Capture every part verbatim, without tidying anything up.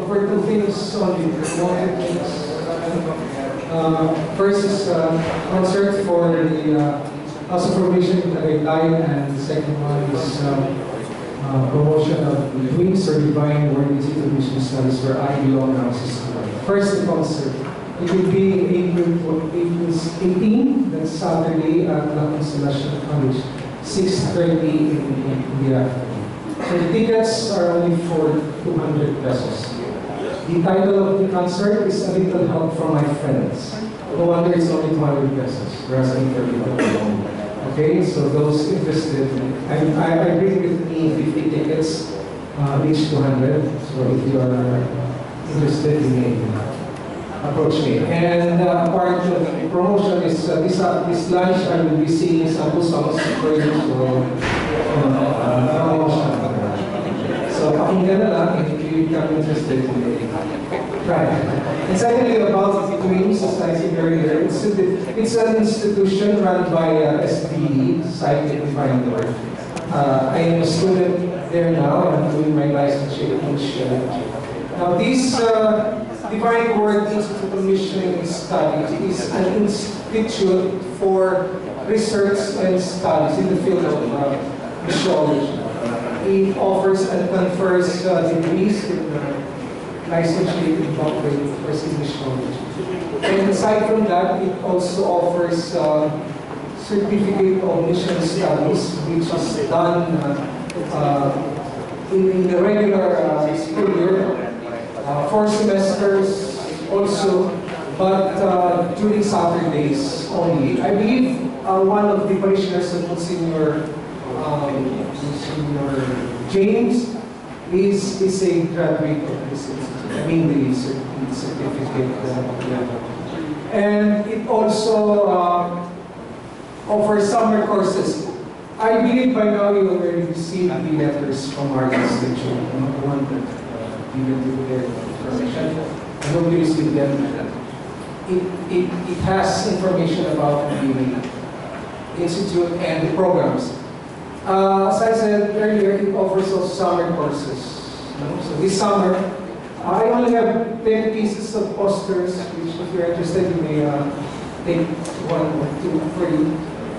For two things only, one things. Uh, first is uh, concert for the uh, House of Formation in Tagaytay, and the second one is uh, uh, promotion of Wings or Divine Word Institute Mission Studies, where I belong now. First, the concert. It will be April eighteenth, that's Saturday at La Constellation College, six thirty in the afternoon. So the tickets are only for two hundred pesos. The title of the concert is A Little Help from My Friends. No wonder it's only two hundred pesos, whereas I interviewed. Okay, so those interested, I, I, I bring with me fifty tickets, uh, each two hundred. So if you are interested, you may approach me. And uh, part of the promotion is uh, this, uh, this lunch I will be singing sample songs for you. So, uh, promotion. So, pakinggan na lang, if you become interested, try. And secondly, about the Wings, as I said earlier, it's, a, it's an institution run by uh, S D E, Psychic Divine Word. Uh, I am a student there now, and I'm doing my licensure each year. Now, this uh, Divine Word Institute of Mission Studies is an institute for research and studies in the field of uh, missiology. It offers and confers uh, degrees in uh, licensure in doctorate in missiology. And aside from that, it also offers uh, certificate of mission studies, which is done uh, uh, in, in the regular uh, school year. Uh, four semesters also, but uh, during Saturdays only. I believe uh, one of the parishioners of Monsignor, um, Monsignor James is, is a graduate of this institute. I mean the certificate uh, level. And it also uh, offers summer courses. I believe by now you already received the letters from our institute. Not one that given to their information. I hope you receive them. It, it, it has information about the institute and the programs. Uh, as I said earlier, it offers also summer courses. You know? So this summer, I only have ten pieces of posters, which if you're interested, you may uh, take one or two for you.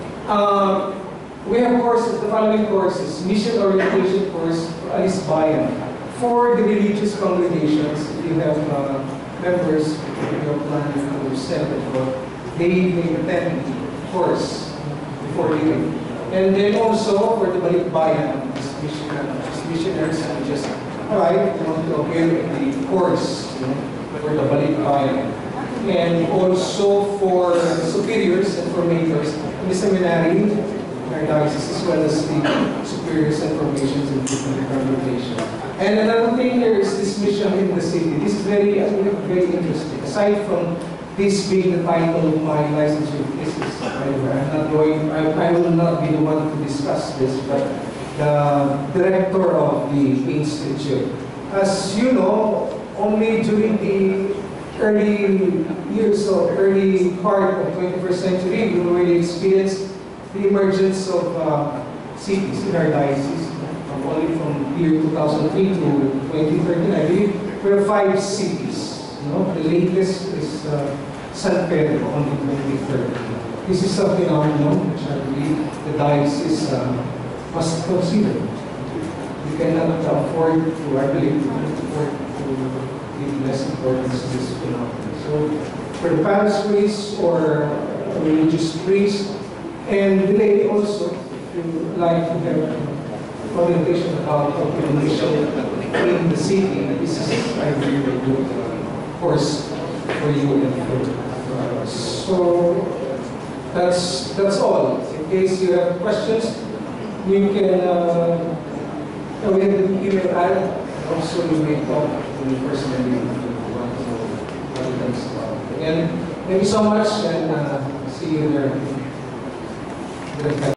Uh, we have courses, the following courses: Mission Orientation course for Alice Bayan. For the religious congregations, if you have uh, members of your planning to send it, they may attend the course before leaving. And then also for the Balikbayan, as missionaries, and just, all right, you want to appear in the course, you know, for the Balikbayan. And also for superiors and formators in the seminary, our diocese, as well as the superiors and formations in different congregations. And another thing here is this mission in the city. This is very, very interesting. Aside from this being the title of my licensure thesis, I'm not going, I, I will not be the one to discuss this, but the director of the institute. As you know, only during the early years or early part of twenty-first century, we already experienced the emergence of uh, cities in our diocese. Only from year two thousand three to twenty thirteen, I believe, there are five cities. You know, the latest is uh, San Pedro, only twenty thirteen. This is a phenomenon which I believe the diocese uh, must consider. We cannot afford to, I believe, we cannot afford to give less importance to this phenomenon. So, for the parish priest or religious priest, and the lay also, if you like to have orientation about population in the city, this is a very good uh, course for you and for us. So that's that's all. In case you have questions, you can uh, we have the email ad. Also, you may talk to me personally if you want to know what it is about. Again, thank you so much, and uh, see you there.